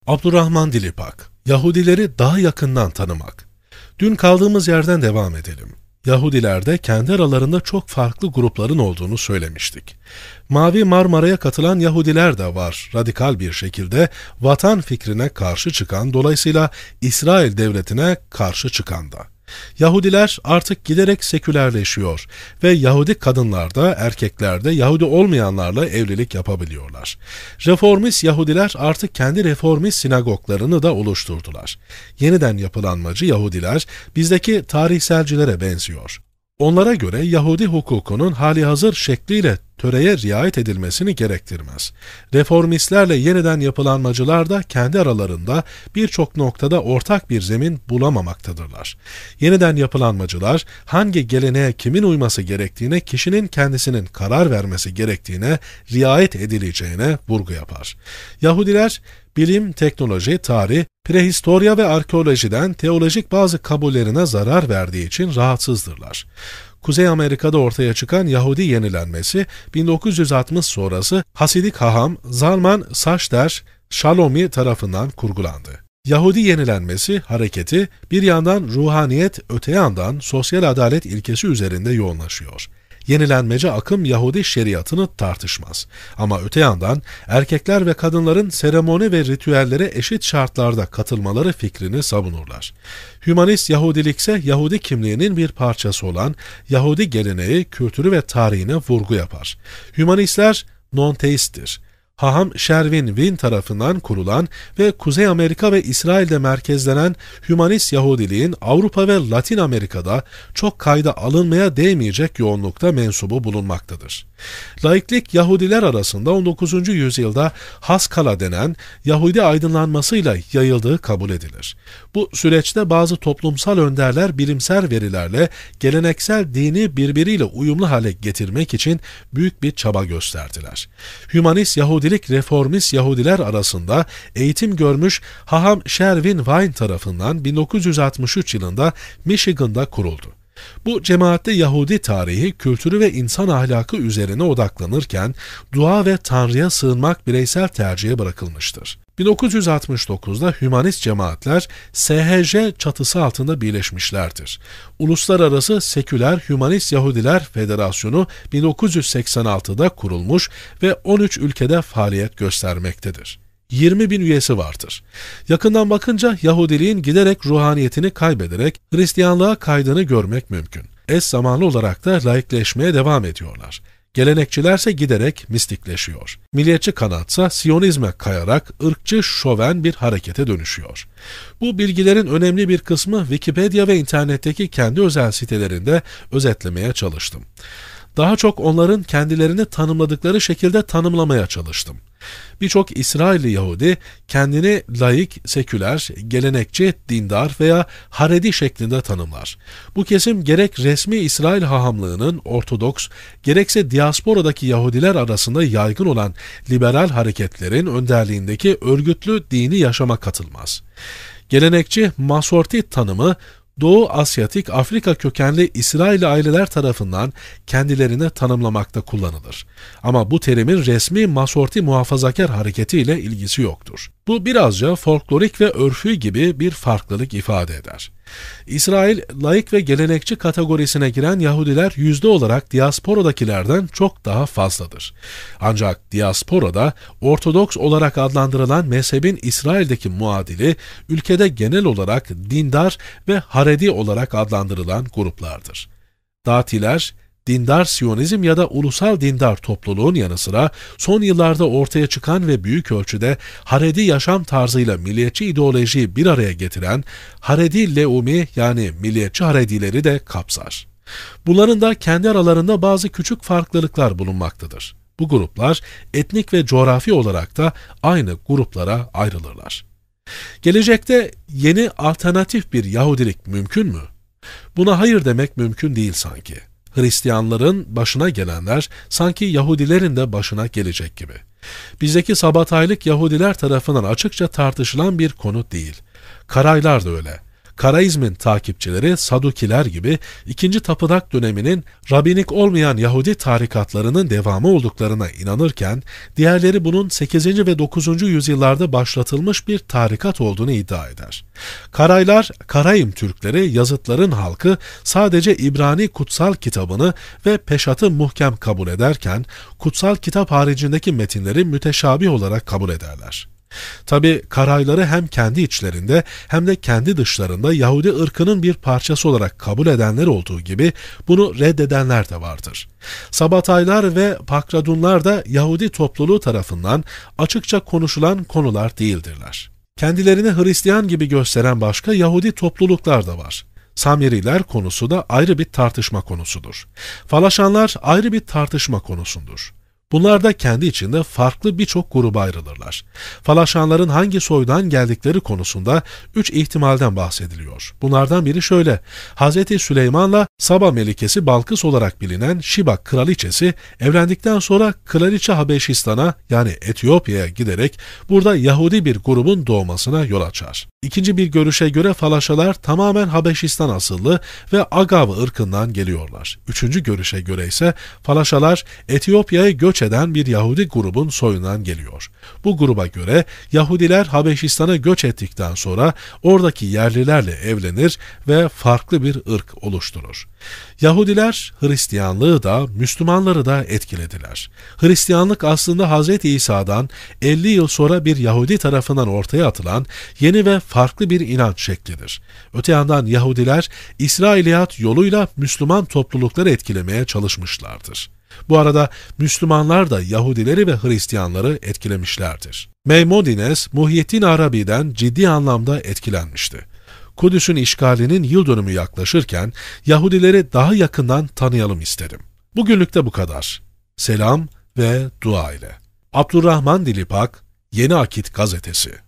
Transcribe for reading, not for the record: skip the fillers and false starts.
Abdurrahman Dilipak, Yahudileri daha yakından tanımak. Dün kaldığımız yerden devam edelim. Yahudilerde kendi aralarında çok farklı grupların olduğunu söylemiştik. Mavi Marmara'ya katılan Yahudiler de var, radikal bir şekilde vatan fikrine karşı çıkan, dolayısıyla İsrail devletine karşı çıkan da. Yahudiler artık giderek sekülerleşiyor ve Yahudi kadınlar da erkekler de Yahudi olmayanlarla evlilik yapabiliyorlar. Reformist Yahudiler artık kendi reformist sinagoglarını da oluşturdular. Yeniden yapılanmacı Yahudiler bizdeki tarihselcilere benziyor. Onlara göre Yahudi hukukunun halihazır şekliyle töreye riayet edilmesini gerektirmez. Reformistlerle yeniden yapılanmacılar da kendi aralarında birçok noktada ortak bir zemin bulamamaktadırlar. Yeniden yapılanmacılar hangi geleneğe kimin uyması gerektiğine, kişinin kendisinin karar vermesi gerektiğine riayet edileceğine vurgu yapar. Yahudiler bilim, teknoloji, tarih, prehistorya ve arkeolojiden teolojik bazı kabullerine zarar verdiği için rahatsızdırlar. Kuzey Amerika'da ortaya çıkan Yahudi yenilenmesi 1960 sonrası Hasidik haham Zalman Sachster Shalomi tarafından kurgulandı. Yahudi yenilenmesi hareketi bir yandan ruhaniyet, öte yandan sosyal adalet ilkesi üzerinde yoğunlaşıyor. Yenilenmeci akım Yahudi şeriatını tartışmaz. Ama öte yandan erkekler ve kadınların seremoni ve ritüellere eşit şartlarda katılmaları fikrini savunurlar. Hümanist Yahudilik ise Yahudi kimliğinin bir parçası olan Yahudi geleneği, kültürü ve tarihine vurgu yapar. Hümanistler non-teisttir. Haham Sherwin Wynne tarafından kurulan ve Kuzey Amerika ve İsrail'de merkezlenen Hümanist Yahudiliğin Avrupa ve Latin Amerika'da çok kayda alınmaya değmeyecek yoğunlukta mensubu bulunmaktadır. Laiklik Yahudiler arasında 19. yüzyılda Haskala denen Yahudi aydınlanmasıyla yayıldığı kabul edilir. Bu süreçte bazı toplumsal önderler bilimsel verilerle geleneksel dini birbiriyle uyumlu hale getirmek için büyük bir çaba gösterdiler. Hümanist Yahudilik reformist Yahudiler arasında eğitim görmüş Haham Sherwin Wynne tarafından 1963 yılında Michigan'da kuruldu. Bu cemaatte Yahudi tarihi, kültürü ve insan ahlakı üzerine odaklanırken dua ve Tanrı'ya sığınmak bireysel tercihe bırakılmıştır. 1969'da hümanist cemaatler SHJ çatısı altında birleşmişlerdir. Uluslararası Seküler Hümanist Yahudiler Federasyonu 1986'da kurulmuş ve 13 ülkede faaliyet göstermektedir. 20.000 üyesi vardır. Yakından bakınca Yahudiliğin giderek ruhaniyetini kaybederek Hristiyanlığa kaydığını görmek mümkün. Eş zamanlı olarak da laikleşmeye devam ediyorlar. Gelenekçilerse giderek mistikleşiyor. Milliyetçi kanatsa Siyonizme kayarak ırkçı şoven bir harekete dönüşüyor. Bu bilgilerin önemli bir kısmı Wikipedia ve internetteki kendi özel sitelerinde özetlemeye çalıştım. Daha çok onların kendilerini tanımladıkları şekilde tanımlamaya çalıştım. Birçok İsrailli Yahudi kendini laik, seküler, gelenekçi, dindar veya Haredi şeklinde tanımlar. Bu kesim gerek resmi İsrail hahamlığının Ortodoks, gerekse diasporadaki Yahudiler arasında yaygın olan liberal hareketlerin önderliğindeki örgütlü dini yaşama katılmaz. Gelenekçi, Masorti tanımı, Doğu Asyatik, Afrika kökenli İsrailli aileler tarafından kendilerini tanımlamakta kullanılır. Ama bu terimin resmi Masorti muhafazakar hareketiyle ilgisi yoktur. Bu birazca folklorik ve örfü gibi bir farklılık ifade eder. İsrail, laik ve gelenekçi kategorisine giren Yahudiler yüzde olarak diasporadakilerden çok daha fazladır. Ancak diasporada Ortodoks olarak adlandırılan mezhebin İsrail'deki muadili, ülkede genel olarak dindar ve Haredi olarak adlandırılan gruplardır. Datiler, dindar Siyonizm ya da ulusal dindar topluluğun yanı sıra son yıllarda ortaya çıkan ve büyük ölçüde Haredi yaşam tarzıyla milliyetçi ideolojiyi bir araya getiren Haredi Leumi yani milliyetçi Haredileri de kapsar. Bunların da kendi aralarında bazı küçük farklılıklar bulunmaktadır. Bu gruplar etnik ve coğrafi olarak da aynı gruplara ayrılırlar. Gelecekte yeni alternatif bir Yahudilik mümkün mü? Buna hayır demek mümkün değil sanki. Hristiyanların başına gelenler sanki Yahudilerin de başına gelecek gibi. Bizdeki Sabataylık Yahudiler tarafından açıkça tartışılan bir konu değil. Karaylar da öyle. Karaizmin takipçileri Sadukiler gibi ikinci tapınak döneminin Rabbinik olmayan Yahudi tarikatlarının devamı olduklarına inanırken, diğerleri bunun 8. ve 9. yüzyıllarda başlatılmış bir tarikat olduğunu iddia eder. Karaylar, Karaim Türkleri, yazıtların halkı sadece İbrani kutsal kitabını ve Peşat-ı Muhkem kabul ederken, kutsal kitap haricindeki metinleri müteşabih olarak kabul ederler. Tabi Karayları hem kendi içlerinde hem de kendi dışlarında Yahudi ırkının bir parçası olarak kabul edenler olduğu gibi bunu reddedenler de vardır. Sabataylar ve Pakradunlar da Yahudi topluluğu tarafından açıkça konuşulan konular değildirler. Kendilerini Hristiyan gibi gösteren başka Yahudi topluluklar da var. Samiriler konusu da ayrı bir tartışma konusudur. Falaşanlar ayrı bir tartışma konusudur. Bunlar da kendi içinde farklı birçok gruba ayrılırlar. Falaşanların hangi soydan geldikleri konusunda 3 ihtimalden bahsediliyor. Bunlardan biri şöyle: Hz. Süleyman'la Saba Melikesi Balkıs olarak bilinen Şiba kraliçesi evlendikten sonra Kraliçe Habeşistan'a yani Etiyopya'ya giderek burada Yahudi bir grubun doğmasına yol açar. İkinci bir görüşe göre Falaşalar tamamen Habeşistan asıllı ve Agav ırkından geliyorlar. Üçüncü görüşe göre ise Falaşalar Etiyopya'ya göç eden bir Yahudi grubun soyundan geliyor. Bu gruba göre Yahudiler Habeşistan'a göç ettikten sonra oradaki yerlilerle evlenir ve farklı bir ırk oluşturur. Yahudiler Hristiyanlığı da Müslümanları da etkilediler. Hristiyanlık aslında Hz. İsa'dan 50 yıl sonra bir Yahudi tarafından ortaya atılan yeni ve farklı bir inanç şeklidir. Öte yandan Yahudiler İsrailiyat yoluyla Müslüman toplulukları etkilemeye çalışmışlardır. Bu arada Müslümanlar da Yahudileri ve Hristiyanları etkilemişlerdir. Maimonides, Muhyiddin Arabi'den ciddi anlamda etkilenmişti. Kudüs'ün işgalinin yıl dönümü yaklaşırken Yahudileri daha yakından tanıyalım istedim. Bugünlük de bu kadar. Selam ve dua ile. Abdurrahman Dilipak, Yeni Akit Gazetesi.